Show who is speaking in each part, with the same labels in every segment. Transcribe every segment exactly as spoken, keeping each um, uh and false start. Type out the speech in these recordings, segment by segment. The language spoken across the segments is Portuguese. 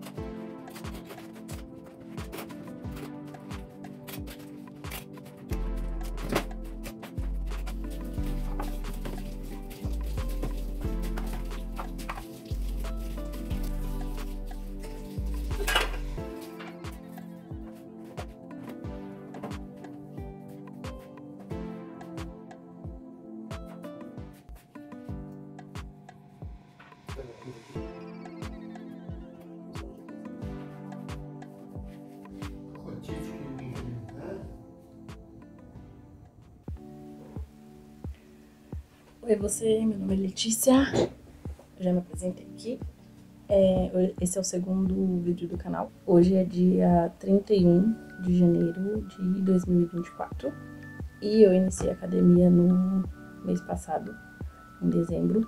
Speaker 1: Oi você, meu nome é Letícia, eu já me apresentei aqui, é, esse é o segundo vídeo do canal. Hoje é dia trinta e um de janeiro de dois mil e vinte e quatro e eu iniciei a academia no mês passado, em dezembro.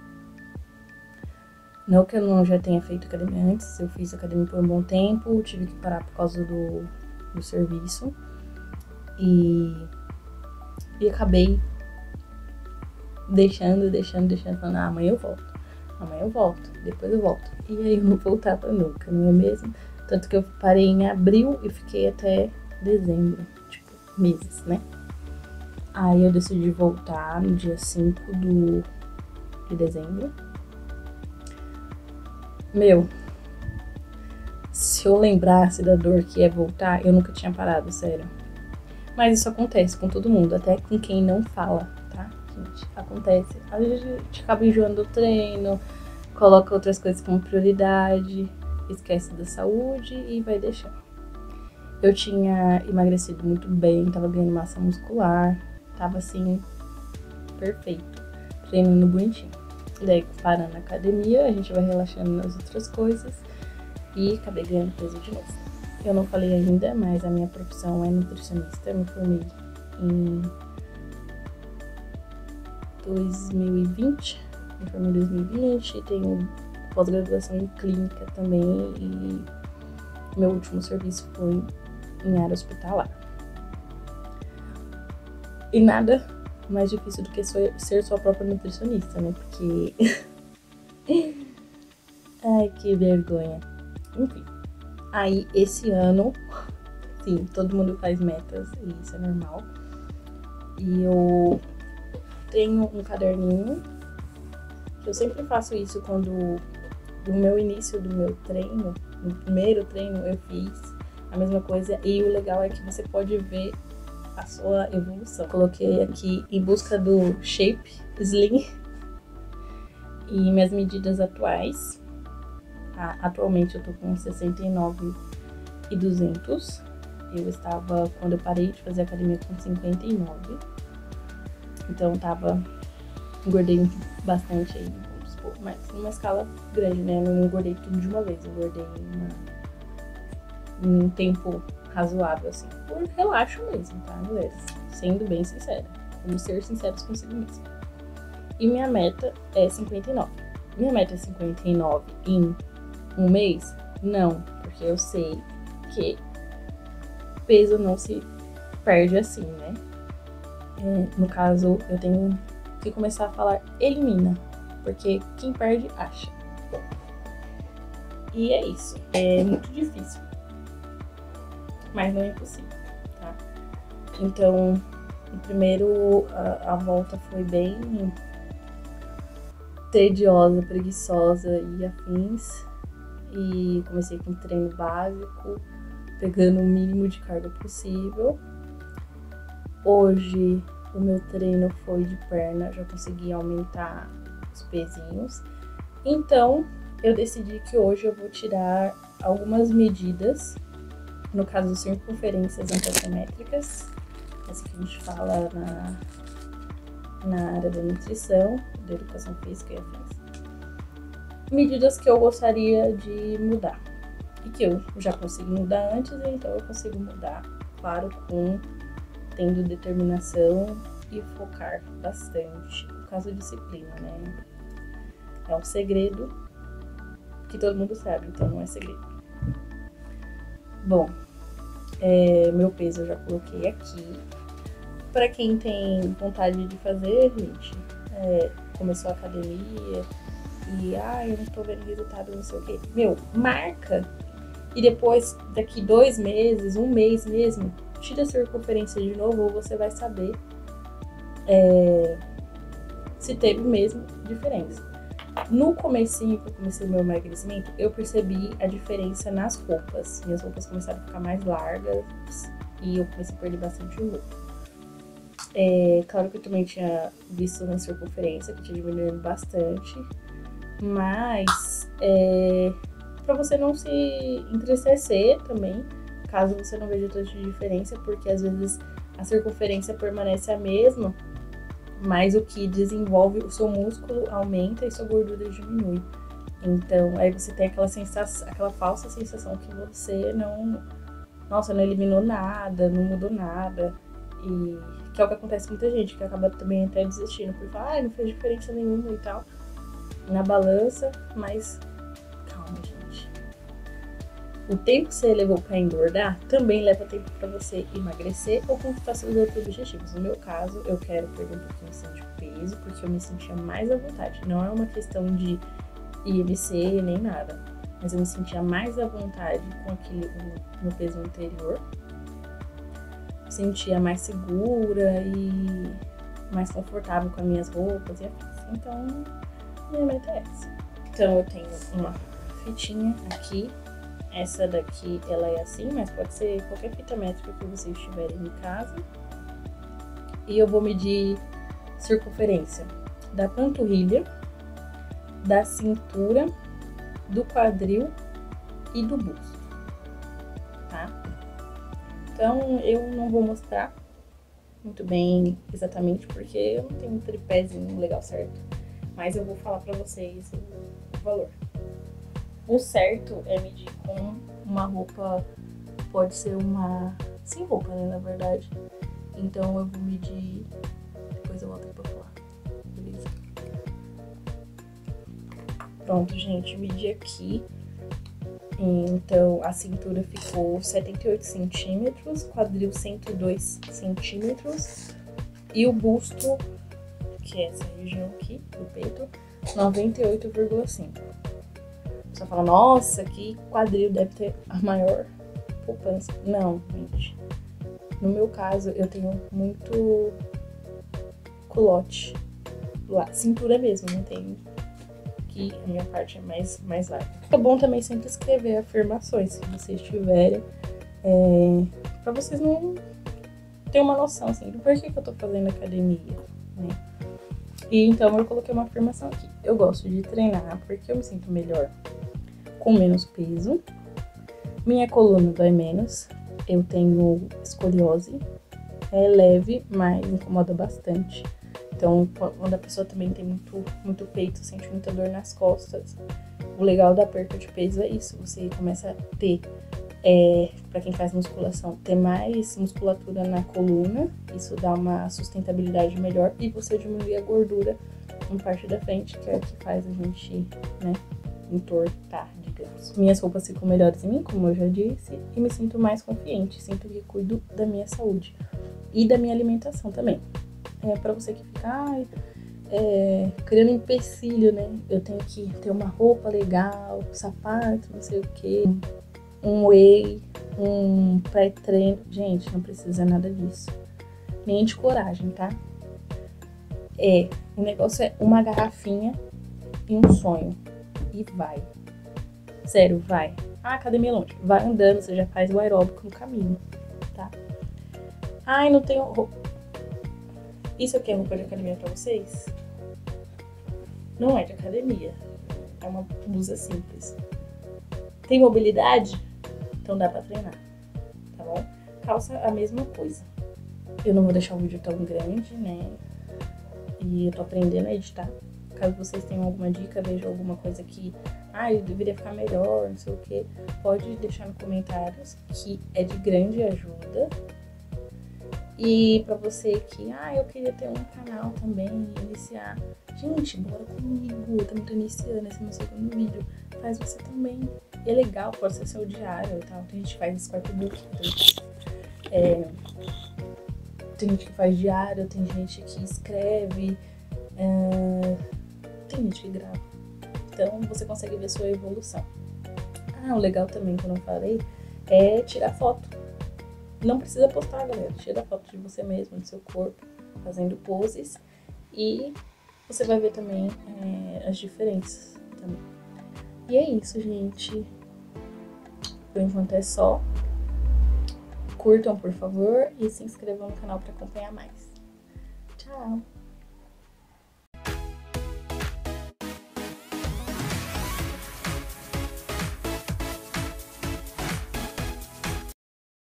Speaker 1: Não que eu não já tenha feito academia antes, eu fiz academia por um bom tempo, tive que parar por causa do, do serviço e, e acabei deixando, deixando, deixando, falando, ah, amanhã eu volto, amanhã eu volto, depois eu volto. E aí eu não voltava nunca, não é mesmo? Tanto que eu parei em abril e fiquei até dezembro, tipo, meses, né? Aí eu decidi voltar no dia cinco de dezembro. Meu, se eu lembrasse da dor que é voltar, eu nunca tinha parado, sério. Mas isso acontece com todo mundo, até com quem não fala, tá, gente? Acontece. A gente acaba enjoando do treino, coloca outras coisas como prioridade, esquece da saúde e vai deixando. Eu tinha emagrecido muito bem, tava ganhando massa muscular, tava assim, perfeito, treinando bonitinho. Daí, parando na academia, a gente vai relaxando nas outras coisas e acabei ganhando peso de novo. Eu não falei ainda, mas a minha profissão é nutricionista. Eu me formei em dois mil e vinte, me formei em dois mil e vinte, tenho pós-graduação em clínica também e meu último serviço foi em área hospitalar. E nada mais difícil do que ser sua própria nutricionista, né? Porque... ai, que vergonha. Enfim. Aí, esse ano, sim, todo mundo faz metas e isso é normal. E eu tenho um caderninho, que eu sempre faço isso quando, no meu início do meu treino, no primeiro treino eu fiz a mesma coisa. E o legal é que você pode ver a sua evolução. Coloquei aqui em busca do shape slim e minhas medidas atuais. Ah, atualmente eu tô com sessenta e nove e duzentos. Eu estava, quando eu parei de fazer academia, com cinquenta e nove. Então tava, engordei bastante aí, vamos supor, mas numa escala grande, né? Eu não engordei tudo de uma vez, eu engordei em um tempo razoável, assim, por relaxo mesmo, tá, mulheres? Sendo bem sincera, vamos ser sinceros consigo mesmo. E minha meta é cinquenta e nove. Minha meta é cinquenta e nove em um mês? Não, porque eu sei que peso não se perde assim, né? É, no caso, eu tenho que começar a falar elimina, porque quem perde, acha. E é isso, é muito difícil, mas não é impossível, tá? Então, no primeiro, a, a volta foi bem tediosa, preguiçosa e afins. E comecei com treino básico, pegando o mínimo de carga possível. Hoje, o meu treino foi de perna, já consegui aumentar os pezinhos. Então, eu decidi que hoje eu vou tirar algumas medidas, no caso, circunferências antropométricas, essa que a gente fala na, na área da nutrição, da educação física e afins. Medidas que eu gostaria de mudar e que eu já consegui mudar antes, então eu consigo mudar, claro, com tendo determinação e focar bastante, no caso de disciplina, né? É um segredo que todo mundo sabe, então não é segredo. Bom, é, meu peso eu já coloquei aqui. Para quem tem vontade de fazer, gente, é, começou a academia, e ah, eu não tô vendo resultado, não sei o quê. Meu, marca e depois, daqui dois meses, um mês mesmo, tira a circunferência de novo, ou você vai saber é, se teve mesmo diferença. No comecinho que eu comecei o meu emagrecimento, eu percebi a diferença nas roupas. Minhas roupas começaram a ficar mais largas e eu comecei a perder bastante roupa. É, claro que eu também tinha visto na circunferência que tinha diminuído bastante, mas é, para você não se entristecer também, caso você não veja tanta diferença, porque às vezes a circunferência permanece a mesma, mas o que desenvolve o seu músculo aumenta e sua gordura diminui. Então, aí você tem aquela sensação, aquela falsa sensação que você não, nossa, não eliminou nada, não mudou nada. E que é o que acontece com muita gente, que acaba também até desistindo, porque fala, ah, não fez diferença nenhuma e tal, na balança, mas calma, gente. O tempo que você levou para engordar também leva tempo para você emagrecer ou conquistar seus outros objetivos. No meu caso, eu quero perder um pouquinho assim, de peso, porque eu me sentia mais à vontade. Não é uma questão de I M C nem nada, mas eu me sentia mais à vontade com aquele no peso anterior. Me sentia mais segura e mais confortável com as minhas roupas e afins. Então, minha meta é essa. Então, eu tenho uma fitinha aqui. Essa daqui, ela é assim, mas pode ser qualquer fita métrica que vocês tiverem em casa. E eu vou medir circunferência da panturrilha, da cintura, do quadril e do busto, tá? Então, eu não vou mostrar muito bem exatamente, porque eu não tenho um tripézinho legal certo. Mas eu vou falar pra vocês o valor. O certo é medir com uma roupa, pode ser uma sem roupa, né, na verdade. Então eu vou medir, depois eu volto pra falar, beleza? Pronto, gente, medi aqui. Então a cintura ficou setenta e oito centímetros, quadril cento e dois centímetros e o busto, que é essa região aqui do peito, noventa e oito vírgula cinco. Você fala, nossa, que quadril, deve ter a maior poupança. Não, gente. No meu caso, eu tenho muito culote lá, cintura mesmo, não tem que a minha parte é mais, mais larga. É bom também sempre escrever afirmações, se vocês tiverem, é, pra vocês não terem uma noção, assim, do porquê que eu tô fazendo academia, né? E então eu coloquei uma afirmação aqui. Eu gosto de treinar porque eu me sinto melhor com menos peso, minha coluna dói menos, eu tenho escoliose, é leve, mas incomoda bastante. Então, quando a pessoa também tem muito, muito peito, sente muita dor nas costas, o legal da perda de peso é isso, você começa a ter, é, para quem faz musculação, ter mais musculatura na coluna, isso dá uma sustentabilidade melhor e você diminui a gordura em parte da frente, que é o que faz a gente, né, entortar, digamos. Minhas roupas ficam melhores em mim, como eu já disse, e me sinto mais confiante, sinto que cuido da minha saúde e da minha alimentação também. É, pra você que fica, ai, é, criando empecilho, né? Eu tenho que ter uma roupa legal, sapato, não sei o que, um whey, um pré-treino. Gente, não precisa nada disso. Nem de coragem, tá? É, o negócio é uma garrafinha e um sonho. E vai. Sério, vai. Ah, academia é longe. Vai andando, você já faz o aeróbico no caminho, tá? Ai, não tenho roupa. Isso aqui é roupa de academia pra vocês? Não é de academia. É uma blusa simples. Tem mobilidade? Então dá pra treinar, tá bom? Calça, a mesma coisa. Eu não vou deixar o vídeo tão grande, né? E eu tô aprendendo a editar. Caso vocês tenham alguma dica, vejam alguma coisa que, ah, eu deveria ficar melhor, não sei o que, pode deixar nos comentários, que é de grande ajuda. E pra você que, ah, eu queria ter um canal também, iniciar. Gente, bora comigo, eu também tô iniciando, esse é meu segundo vídeo. Faz você também. E é legal, pode ser seu diário e tal. Tem gente que faz scrapbook, é, tem gente que faz diário, tem gente que escreve, é, tem gente que grava. Então você consegue ver sua evolução. Ah, o legal também que eu não falei é tirar foto. Não precisa postar, galera. Tira foto de você mesmo, do seu corpo, fazendo poses. E você vai ver também é, as diferenças também. E é isso, gente. Por enquanto é só. Curtam, por favor, e se inscrevam no canal para acompanhar mais. Tchau!